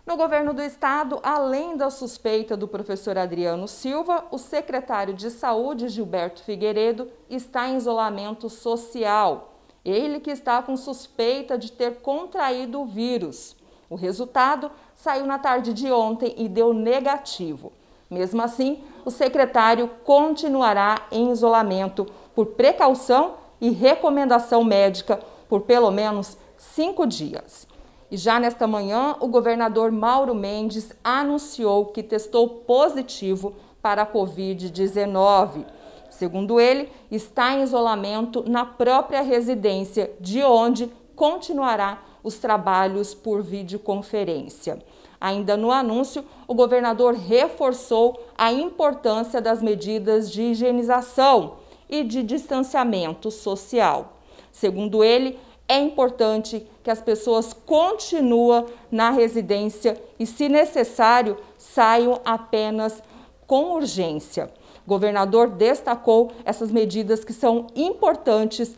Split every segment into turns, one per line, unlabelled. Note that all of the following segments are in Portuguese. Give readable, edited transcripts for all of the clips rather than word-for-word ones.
No governo do estado, além da suspeita do professor Adriano Silva, o secretário de Saúde, Gilberto Figueiredo, está em isolamento social. Ele que está com suspeita de ter contraído o vírus. O resultado saiu na tarde de ontem e deu negativo. Mesmo assim, o secretário continuará em isolamento por precaução e recomendação médica por pelo menos 5 dias. E já nesta manhã, o governador Mauro Mendes anunciou que testou positivo para a Covid-19. Segundo ele, está em isolamento na própria residência, de onde continuará os trabalhos por videoconferência. Ainda no anúncio, o governador reforçou a importância das medidas de higienização e de distanciamento social. Segundo ele, é importante que as pessoas continuem na residência e, se necessário, saiam apenas com urgência. O governador destacou essas medidas que são importantes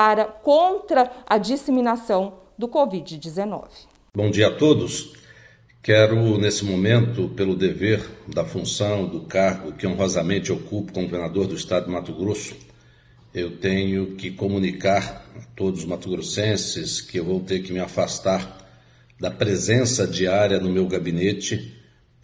contra a disseminação do Covid-19.
Bom dia a todos. Quero, nesse momento, pelo dever da função, do cargo que honrosamente ocupo como governador do estado de Mato Grosso, eu tenho que comunicar a todos os mato-grossenses que eu vou ter que me afastar da presença diária no meu gabinete,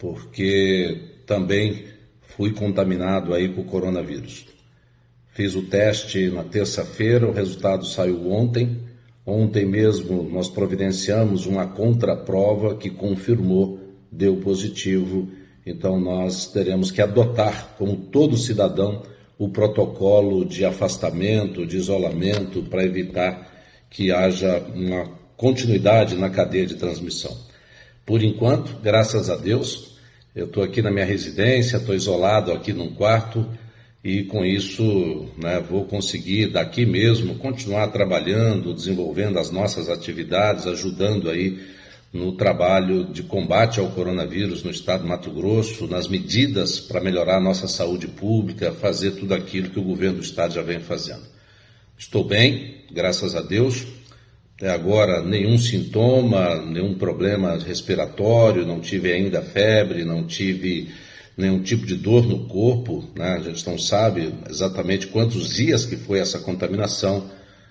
porque também fui contaminado aí por coronavírus. Fiz o teste na terça-feira, o resultado saiu ontem. Ontem mesmo nós providenciamos uma contraprova que confirmou, deu positivo. Então nós teremos que adotar, como todo cidadão, o protocolo de afastamento, de isolamento, para evitar que haja uma continuidade na cadeia de transmissão. Por enquanto, graças a Deus, eu estou aqui na minha residência, estou isolado aqui num quarto e com isso vou conseguir daqui mesmo continuar trabalhando, desenvolvendo as nossas atividades, ajudando aí no trabalho de combate ao coronavírus no estado de Mato Grosso, nas medidas para melhorar a nossa saúde pública, fazer tudo aquilo que o governo do estado já vem fazendo. Estou bem, graças a Deus. Até agora nenhum sintoma, nenhum problema respiratório, não tive ainda febre, não tive nenhum tipo de dor no corpo, A gente não sabe exatamente quantos dias que foi essa contaminação,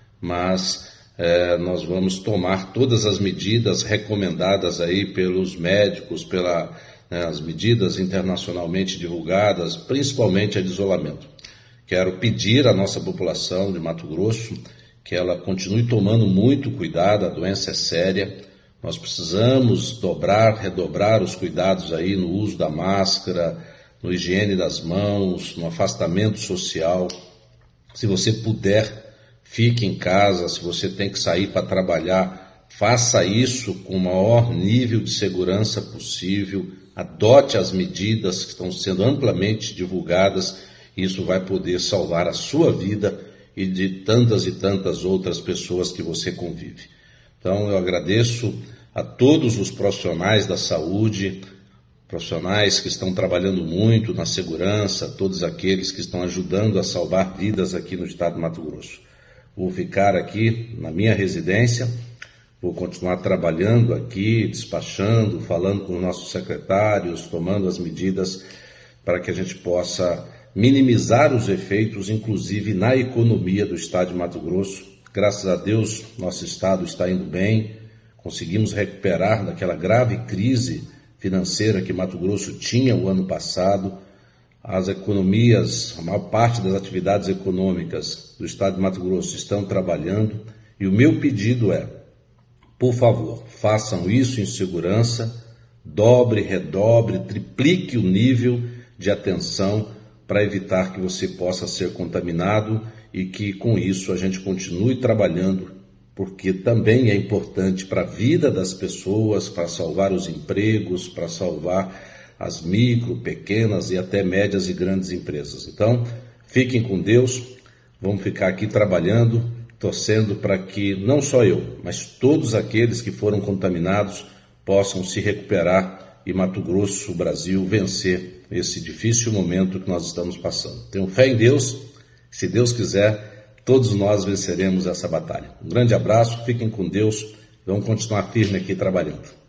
mas nós vamos tomar todas as medidas recomendadas aí pelos médicos, as medidas internacionalmente divulgadas, principalmente a de isolamento. Quero pedir à nossa população de Mato Grosso que ela continue tomando muito cuidado, a doença é séria. Nós precisamos redobrar os cuidados aí no uso da máscara, no higiene das mãos, no afastamento social. Se você puder, fique em casa. Se você tem que sair para trabalhar, faça isso com o maior nível de segurança possível. Adote as medidas que estão sendo amplamente divulgadas. Isso vai poder salvar a sua vida e de tantas e tantas outras pessoas que você convive. Então, eu agradeço a todos os profissionais da saúde, profissionais que estão trabalhando muito na segurança, todos aqueles que estão ajudando a salvar vidas aqui no estado de Mato Grosso. Vou ficar aqui na minha residência, vou continuar trabalhando aqui, despachando, falando com os nossos secretários, tomando as medidas para que a gente possa minimizar os efeitos, inclusive na economia do estado de Mato Grosso. Graças a Deus, nosso estado está indo bem, conseguimos recuperar daquela grave crise financeira que Mato Grosso tinha o ano passado. As economias, a maior parte das atividades econômicas do estado de Mato Grosso estão trabalhando e o meu pedido é, por favor, façam isso em segurança, redobre, triplique o nível de atenção para evitar que você possa ser contaminado e que com isso a gente continue trabalhando, porque também é importante para a vida das pessoas, para salvar os empregos, para salvar as micro, pequenas e até médias e grandes empresas. Então, fiquem com Deus, vamos ficar aqui trabalhando, torcendo para que não só eu, mas todos aqueles que foram contaminados possam se recuperar e Mato Grosso, o Brasil, vencer esse difícil momento que nós estamos passando. Tenho fé em Deus, se Deus quiser, todos nós venceremos essa batalha. Um grande abraço, fiquem com Deus, vamos continuar firme aqui trabalhando.